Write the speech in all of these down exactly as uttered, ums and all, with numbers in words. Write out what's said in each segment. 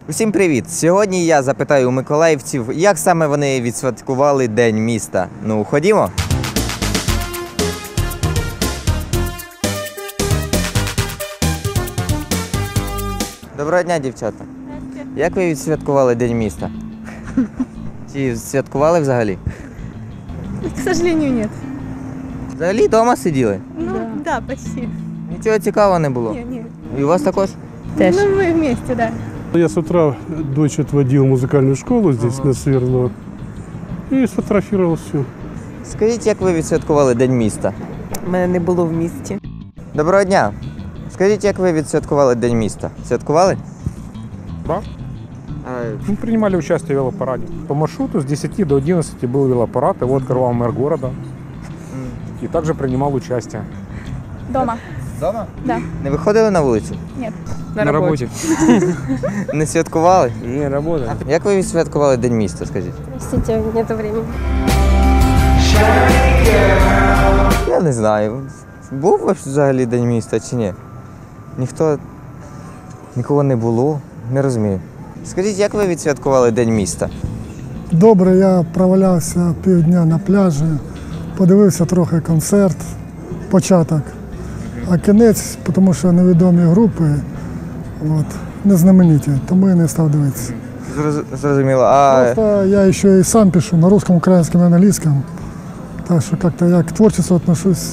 Усім привіт! Сьогодні я запитаю у миколаївців, як саме вони відсвяткували День міста. Ну, ходімо! Доброго дня, дівчата! Як ви відсвяткували День міста? Чи святкували взагалі? К сожалению, нет. Взагалі вдома сиділи? Ну, да, да почти. Нічого цікавого не було? Нет, нет. І у вас також? Теж. Ну, мы вместе, да. Я с утра дочь отводил в музыкальную школу здесь, ага. на Свердлова, и сфотографировал все. Скажіть, як ви відсвяткували День міста? Мене не було в місті. Доброго дня! Скажіть, як ви відсвяткували День міста? Святкували? Да. Мы принимали участие в велопараде. По маршруту с десяти до одиннадцати был велопарад, его открывал мэр города. И также принимал участие. Дома. Дома? Да. Не виходили на вулицю? Нет. На, на работе. Не святкували? Не, работа. Як ви відсвяткували День міста, скажіть? Простите, нету времени. Я не знаю. Був ваш взагалі День міста чи ні? Ніхто, нікого не було, не розумію. Скажіть, як ви відсвяткували День міста? Добре, я провалявся півдня на пляжі, подивився трохи концерт, початок, а кінець, тому що невідомі групи, от, незнамениті, тому я не став дивитися. Зрозуміло. А... Просто я ще і сам пишу на русском, українському і англійському, так що як-то я к творчеству отношусь.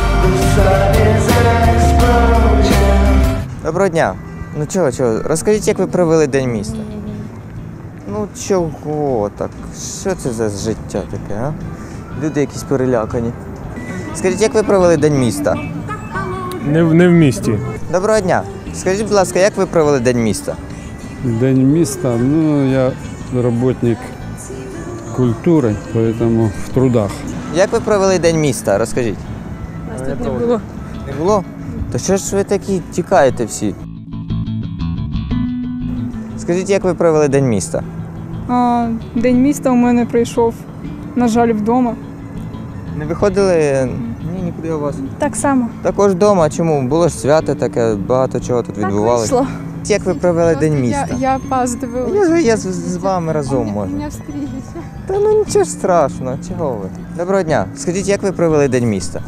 Доброго дня. Ну чого, чого? Розкажіть, як ви провели День міста? Ну чого так? Що це за життя таке, а? Люди якісь перелякані. Скажіть, як ви провели День міста? Не в, не в місті. Доброго дня. Скажіть, будь ласка, як ви провели День міста? День міста, ну, я работник культури, поэтому в трудах. Як ви провели День міста? Розкажіть. Нас тут не було. Не було? То що ж ви такі тікаєте всі? Скажіть, як ви провели День міста? А, День міста у мене прийшов, на жаль, вдома. Не виходили? Ні, нікуди у вас. Так само. Також вдома. Чому? Було ж свято таке, багато чого тут відбувалося. Так вийшло. Як ви провели День міста? Я, я опаздываю. Я, я з, з вами разом можу. У мене встреча. Та ну нічого страшного, чого ви? Доброго дня. Скажіть, як ви провели День міста?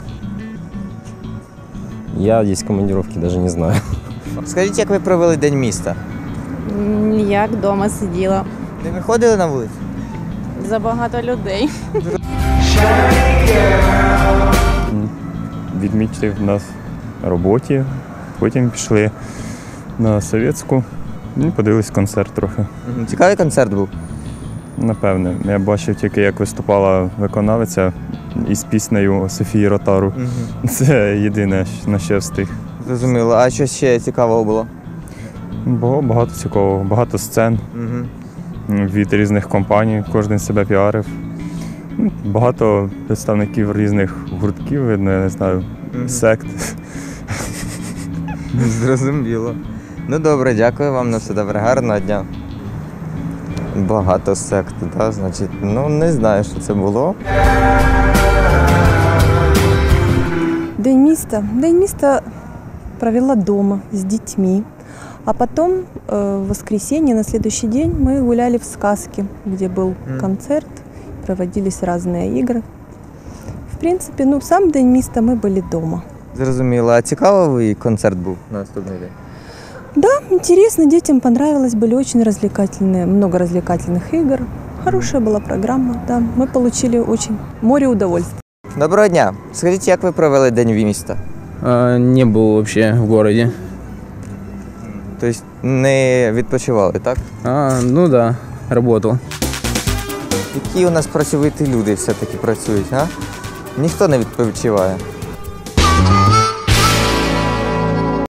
Я здесь командировки даже не знаю. Скажіть, як ви провели День міста? Ніяк, вдома сиділа. Не виходили на вулицю? Забагато людей. Відмітив нас на роботі, потім пішли на Совєтську і подивились концерт трохи. Цікавий концерт був? Напевне. Я бачив тільки, як виступала виконавиця із піснею Софії Ротару. Угу. Це єдине, на що я встиг. Зрозуміло. А що ще цікавого було? Було багато цікавого, багато сцен Угу. від різних компаній, кожен себе піарив. Багато представників різних гуртків, видно, я не знаю, Угу. сект. Зрозуміло. Ну добре, дякую вам, на все добре, гарного дня. Багато сект, так, значить, ну не знаю, що це було. День міста. День міста провела дома с детьми. А потом э, в воскресенье, на следующий день, мы гуляли в сказке, где был Mm. концерт, проводились разные игры. В принципе, ну, сам день міста мы были дома. Зрозуміло. А цікавий концерт був на наступний день? Да, интересно, детям понравилось, были очень развлекательные, много развлекательных игр. Хорошая была программа, да. Мы получили очень море удовольствия. Доброго дня. Скажіть, як ви провели День міста? А, не был вообще в городе. Тобто не відпочивали, так? А, ну да, работал. Які у нас працьовиті люди все-таки працюють, а? Ніхто не відпочиває.